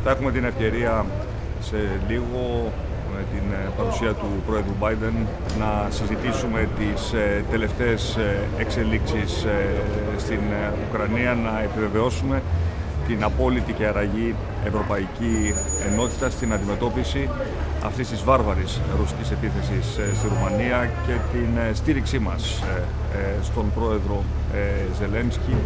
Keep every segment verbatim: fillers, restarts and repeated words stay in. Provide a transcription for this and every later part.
Θα έχουμε την ευκαιρία σε λίγο με την παρουσία του Πρόεδρου Biden να συζητήσουμε τις τελευταίες εξελίξεις στην Ουκρανία, να επιβεβαιώσουμε την απόλυτη και αραγή ευρωπαϊκή ενότητα στην αντιμετώπιση αυτής της βάρβαρης ρωσικής επίθεσης στη Ρουμανία και την στήριξή μας στον Πρόεδρο Ζελένσκι,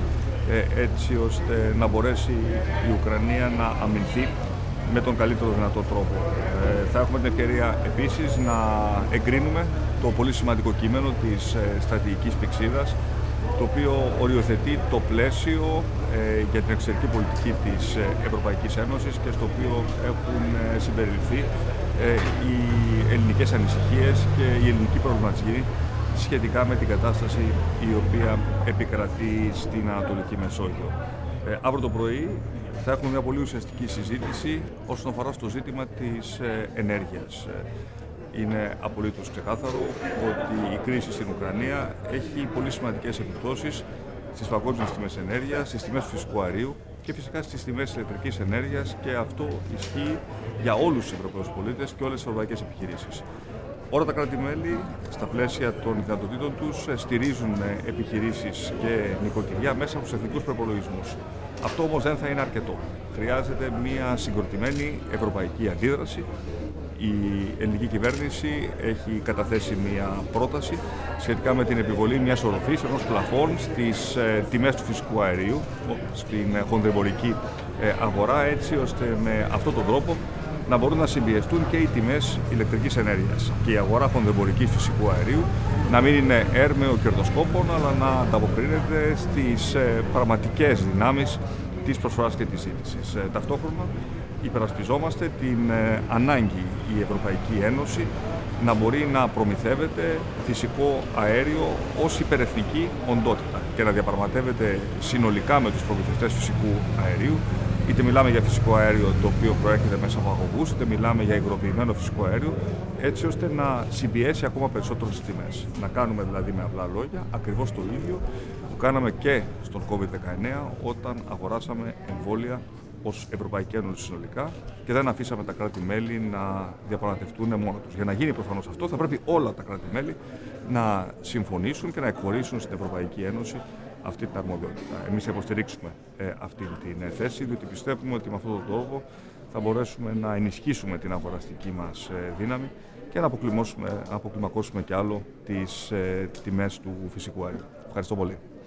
έτσι ώστε να μπορέσει η Ουκρανία να αμυνθεί με τον καλύτερο δυνατό τρόπο. Ε, θα έχουμε την ευκαιρία επίσης να εγκρίνουμε το πολύ σημαντικό κείμενο της ε, στρατηγικής πυξίδας, το οποίο οριοθετεί το πλαίσιο ε, για την εξωτερική πολιτική της ε, Ευρωπαϊκής Ένωσης και στο οποίο έχουν ε, συμπεριληφθεί ε, οι ελληνικές ανησυχίες και η ελληνική προβληματική σχετικά με την κατάσταση η οποία επικρατεί στην Ανατολική Μεσόγειο. Ε, αύριο το πρωί θα έχουμε μια πολύ ουσιαστική συζήτηση όσον αφορά στο ζήτημα της ε, ενέργειας. Είναι απολύτως ξεκάθαρο ότι η κρίση στην Ουκρανία έχει πολύ σημαντικές επιπτώσεις στις παγκόσμιες τιμές ενέργειας, στις τιμές του φυσικού αερίου και φυσικά στις τιμές ηλεκτρικής ενέργειας, και αυτό ισχύει για όλους τους Ευρωπαίους πολίτες και όλες τις ευρωπαϊκές επιχειρήσεις. Όλα τα κράτη-μέλη, στα πλαίσια των δυνατοτήτων τους, στηρίζουν επιχειρήσεις και νοικοκυριά μέσα από τους εθνικούς προϋπολογισμούς. Αυτό όμως δεν θα είναι αρκετό. Χρειάζεται μια συγκροτημένη ευρωπαϊκή αντίδραση. Η ελληνική κυβέρνηση έχει καταθέσει μια πρόταση σχετικά με την επιβολή μιας οροφής, ενός πλαφών στις ε, τιμές του φυσικού αερίου, στην ε, χονδρεμπορική ε, αγορά, έτσι ώστε με αυτόν τον τρόπο να μπορούν να συμπιεστούν και οι τιμές ηλεκτρικής ενέργειας και η αγορά χονδρεμπορικής φυσικού αερίου να μην είναι έρμεο κερδοσκόπων, αλλά να ανταποκρίνεται στις ε, πραγματικές δυνάμεις της προσφοράς και της ζήτησης. Ε, ταυτόχρονα υπερασπιζόμαστε την ε, ανάγκη η Ευρωπαϊκή Ένωση να μπορεί να προμηθεύεται φυσικό αέριο ως υπερεθνική οντότητα και να διαπραγματεύεται συνολικά με τους προμηθευτές φυσικού αερίου. Είτε μιλάμε για φυσικό αέριο το οποίο προέρχεται μέσα από αγωγούς, είτε μιλάμε για υγροποιημένο φυσικό αέριο, έτσι ώστε να συμπιέσει ακόμα περισσότερο τις τιμές. Να κάνουμε δηλαδή με απλά λόγια ακριβώς το ίδιο που κάναμε και στον κόβιντ δεκαεννέα, όταν αγοράσαμε εμβόλια ως Ευρωπαϊκή Ένωση συνολικά και δεν αφήσαμε τα κράτη-μέλη να διαπραγματευτούν μόνα τους. Για να γίνει προφανώς αυτό, θα πρέπει όλα τα κράτη-μέλη να συμφωνήσουν και να εκχωρήσουν στην Ευρωπαϊκή Ένωση αυτή την αρμοδιότητα. Εμείς θα υποστηρίξουμε ε, αυτή την θέση, διότι πιστεύουμε ότι με αυτόν τον τρόπο θα μπορέσουμε να ενισχύσουμε την αγοραστική μας ε, δύναμη και να αποκλιμακώσουμε κι άλλο τις ε, τιμές του φυσικού αερίου. Ευχαριστώ πολύ.